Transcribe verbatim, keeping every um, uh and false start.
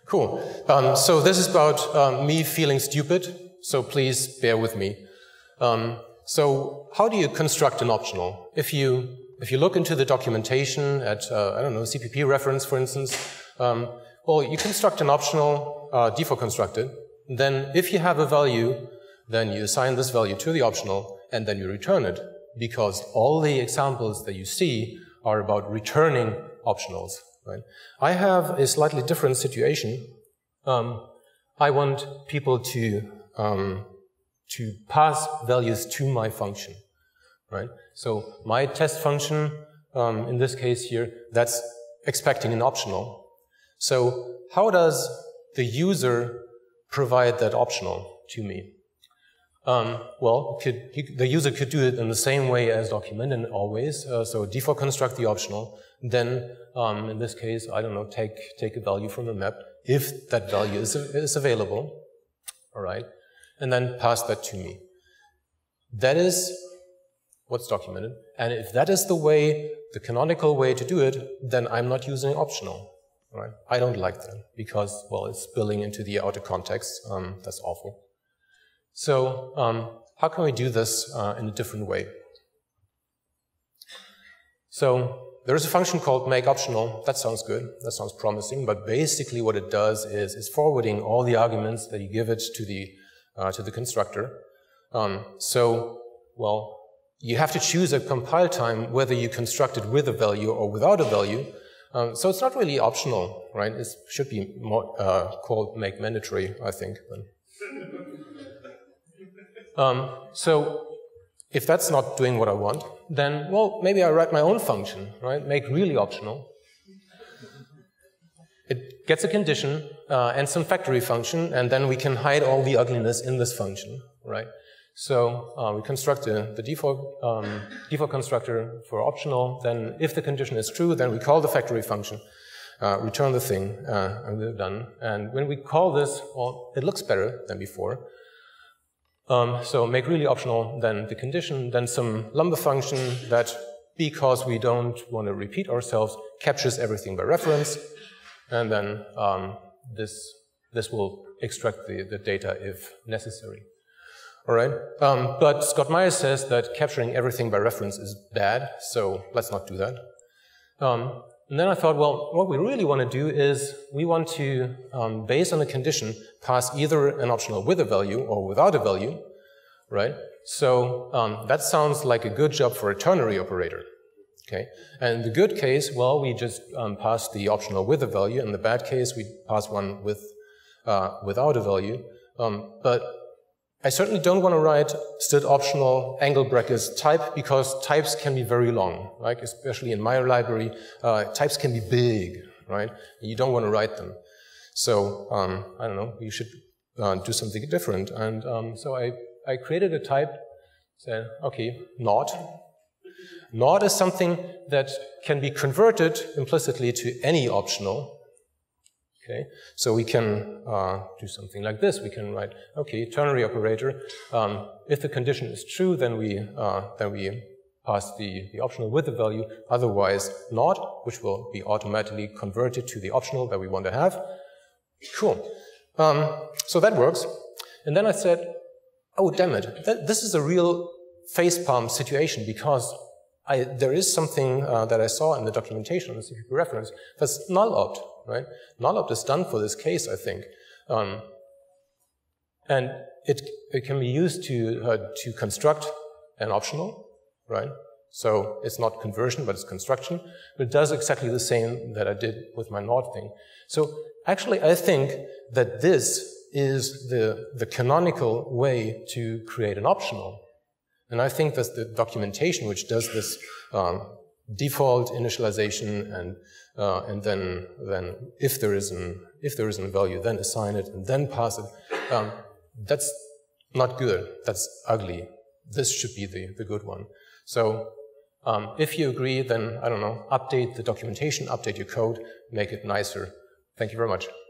Cool. Um, so this is about um, me feeling stupid, so please bear with me. Um, so how do you construct an optional? If you, if you look into the documentation at, uh, I don't know, C P P reference, for instance, um, well, you construct an optional, uh, default constructed. Then if you have a value, then you assign this value to the optional, and then you return it, because all the examples that you see are about returning optionals. Right? I have a slightly different situation. Um, I want people to um, to pass values to my function, right? So my test function, um, in this case here, that's expecting an optional. So how does the user provide that optional to me? Um, well, could, he, the user could do it in the same way as documented always. Uh, so default construct the optional, then um, in this case, I don't know, take take a value from the map if that value is, is available, all right, and then pass that to me. That is what's documented, and if that is the way, the canonical way to do it, then I'm not using optional, right? I don't like that because, well, it's spilling into the outer context. Um, that's awful. So um, how can we do this uh, in a different way? So there is a function called makeOptional. That sounds good. That sounds promising. But basically what it does is it's forwarding all the arguments that you give it to the, uh, to the constructor. Um, so, well, you have to choose at compile time whether you construct it with a value or without a value. Um, so it's not really optional, right? It should be more, uh, called make mandatory, I think. Um, so if that's not doing what I want, then, well, maybe I write my own function, right? Make really optional. It gets a condition uh, and some factory function, and then we can hide all the ugliness in this function, right? So uh, we construct the, the default, um, default constructor for optional. Then if the condition is true, then we call the factory function, uh, return the thing, uh, and we're done. And when we call this, well, it looks better than before. Um, so make really optional, then the condition, then some lumber function that, because we don't want to repeat ourselves, captures everything by reference, and then um, this, this will extract the, the data if necessary. All right, um, but Scott Meyer says that capturing everything by reference is bad, so let's not do that. Um, and then I thought, well, what we really want to do is we want to, um, based on a condition, pass either an optional with a value or without a value, right? So um, that sounds like a good job for a ternary operator, okay? And the good case, well, we just um, pass the optional with a value. In the bad case, we pass one with uh, without a value. Um, but I certainly don't want to write std optional angle brackets type, because types can be very long, right? Especially in my library, uh, types can be big, right? You don't want to write them. So, um, I don't know, you should uh, do something different. And um, so I, I created a type, said, okay, not. Not is something that can be converted implicitly to any optional. Okay, so we can uh, do something like this. We can write, okay, ternary operator. Um, if the condition is true, then we uh, then we pass the, the optional with the value. Otherwise, not, which will be automatically converted to the optional that we want to have. Cool. Um, so that works. And then I said, oh, damn it, that, this is a real facepalm situation, because I, there is something uh, that I saw in the documentation, the C P P reference, that's null-opt, right? Null-opt is done for this case, I think. Um, and it, it can be used to, uh, to construct an optional, right? So it's not conversion, but it's construction. But it does exactly the same that I did with my not thing. So actually, I think that this is the, the canonical way to create an optional. And I think that the documentation which does this um, default initialization and uh, and then then if there is an if there is a value, then assign it and then pass it. Um, that's not good. That's ugly. This should be the the good one. So um, if you agree, then I don't know, update the documentation, update your code, make it nicer. Thank you very much.